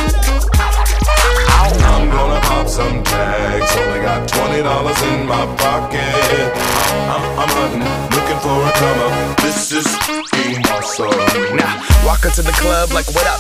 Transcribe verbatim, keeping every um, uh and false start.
I'm gonna pop some tags. Only got twenty dollars in my pocket. I'm, I'm hunting, looking for a come up. This is fucking awesome. Now, walk into the club like, what up,